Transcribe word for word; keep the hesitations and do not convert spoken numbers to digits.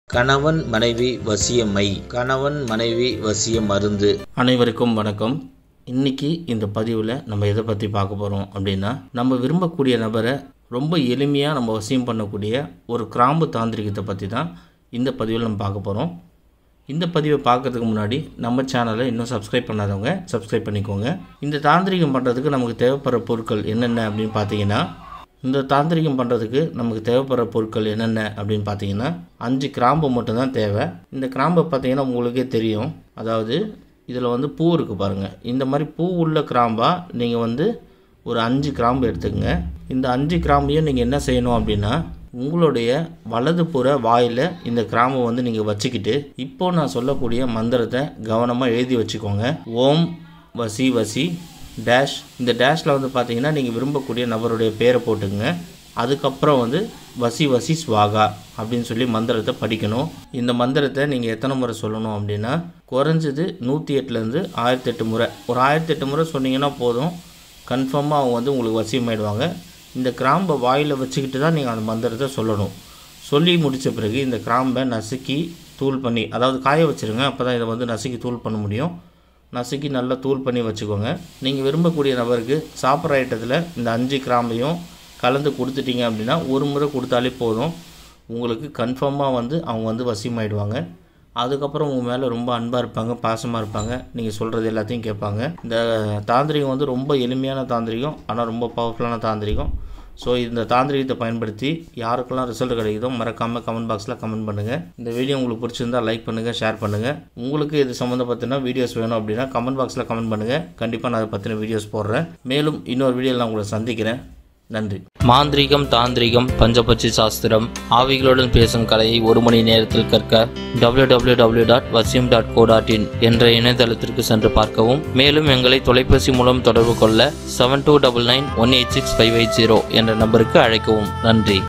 கணவன் மனைவி வசியமை கணவன் மனைவி வசிய மருந்து. அனைவருக்கும் வணக்கம். இன்னைக்கு இந்த பதிவில் நம்ம எதை பற்றி பார்க்க போகிறோம் அப்படின்னா, நம்ம விரும்பக்கூடிய நபரை ரொம்ப எளிமையாக நம்ம வசியம் பண்ணக்கூடிய ஒரு கிராம்பு தாந்திரிகத்தை பற்றி தான் இந்த பதிவில் நம்ம பார்க்க போகிறோம். இந்த பதிவை பார்க்கறதுக்கு முன்னாடி நம்ம சேனலை இன்னும் சப்ஸ்கிரைப் பண்ணாதவங்க சப்ஸ்கிரைப் பண்ணிக்கோங்க. இந்த தாந்திரிகம் பண்ணுறதுக்கு நமக்கு தேவைப்படுற பொருட்கள் என்னென்ன அப்படின்னு பார்த்தீங்கன்னா, இந்த தாந்திரிகம் பண்ணுறதுக்கு நமக்கு தேவைப்படுற பொருட்கள் என்னென்ன அப்படின்னு பார்த்தீங்கன்னா, அஞ்சு கிராம்பு மட்டும்தான் தேவை. இந்த கிராம்பை பார்த்தீங்கன்னா உங்களுக்கே தெரியும், அதாவது இதில் வந்து பூ இருக்குது பாருங்கள். இந்த மாதிரி பூ உள்ள கிராம்பாக நீங்கள் வந்து ஒரு அஞ்சு கிராம்பு எடுத்துக்கங்க. இந்த அஞ்சு கிராம்பையும் நீங்கள் என்ன செய்யணும் அப்படின்னா, உங்களுடைய வலது புற வாயில் இந்த கிராம்பை வந்து நீங்கள் வச்சுக்கிட்டு, இப்போது நான் சொல்லக்கூடிய மந்திரத்தை கவனமாக எழுதி வச்சுக்கோங்க. ஓம் வசி வசி டேஷ். இந்த டேஷில் வந்து பார்த்தீங்கன்னா நீங்கள் விரும்பக்கூடிய நபருடைய பேரை போட்டுங்க. அதுக்கப்புறம் வந்து வசி வசி ஸ்வாகா அப்படின்னு சொல்லி மந்திரத்தை படிக்கணும். இந்த மந்திரத்தை நீங்கள் எத்தனை முறை சொல்லணும் அப்படின்னா, குறைஞ்சது நூற்றி எட்டுலேருந்து ஆயிரத்தி எட்டு முறை ஒரு ஆயிரத்தி எட்டு முறை சொன்னீங்கன்னா போதும், கன்ஃபார்மாக அவங்க வந்து உங்களுக்கு வசியமாயிடுவாங்க. இந்த கிராம்பை வாயில் வச்சுக்கிட்டு தான் நீங்கள் அந்த மந்திரத்தை சொல்லணும். சொல்லி முடித்த பிறகு இந்த கிராம்பை நசுக்கி தூள் பண்ணி, அதாவது காய வச்சுருங்க, அப்போ தான் இதை வந்து நசுக்கி தூள் பண்ண முடியும். நசுக்கி நல்லா தூள் பண்ணி வச்சுக்கோங்க. நீங்கள் விரும்பக்கூடிய நபருக்கு சாப்பிட்ற ஐட்டத்தில் இந்த அஞ்சு கிராம்பையும் கலந்து கொடுத்துட்டீங்க அப்படின்னா, ஒரு முறை கொடுத்தாலே போதும், உங்களுக்கு கன்ஃபார்மாக வந்து அவங்க வந்து வசியமாயிடுவாங்க. அதுக்கப்புறம் உங்கள் மேலே ரொம்ப அன்பாக இருப்பாங்க, பாசமாக இருப்பாங்க, நீங்கள் சொல்கிறது எல்லாத்தையும் கேட்பாங்க. இந்த தாந்திரிகம் வந்து ரொம்ப எளிமையான தாந்திரிகம், ஆனால் ரொம்ப பவர்ஃபுல்லான தாந்திரிகம். ஸோ இந்த தாந்திரிகத்தை பயன்படுத்தி யாருக்கெல்லாம் ரிசல்ட் கிடைக்குதோ மறக்காமல் கமெண்ட் பாக்ஸில் கமெண்ட் பண்ணுங்கள். இந்த வீடியோ உங்களுக்கு பிடிச்சிருந்தால் லைக் பண்ணுங்கள், ஷேர் பண்ணுங்கள். உங்களுக்கு இது சம்மந்தப்பட்டின வீடியோஸ் வேணும் அப்படின்னா கமெண்ட் பாக்ஸில் கமெண்ட் பண்ணுங்கள். கண்டிப்பாக நான் அதை பற்றின வீடியோஸ் போடுறேன். மேலும் இன்னொரு வீடியோவில் நான் உங்களை சந்திக்கிறேன். நன்றி. மாந்திரீகம், தாந்திரிகம், பஞ்சபட்சி சாஸ்திரம், ஆவிகளுடன் பேசும் கலையை ஒரு மணி நேரத்தில் கற்க டபிள்யூ டபிள்யூ டபிள்யூ டாட் வசியம் டாட் கோ டாட் இன் என்ற இணையதளத்திற்கு சென்று பார்க்கவும். மேலும் எங்களை தொலைபேசி மூலம் தொடர்பு கொள்ள seven two double nine one eight six five eight zero என்ற நம்பருக்கு அழைக்கவும். நன்றி.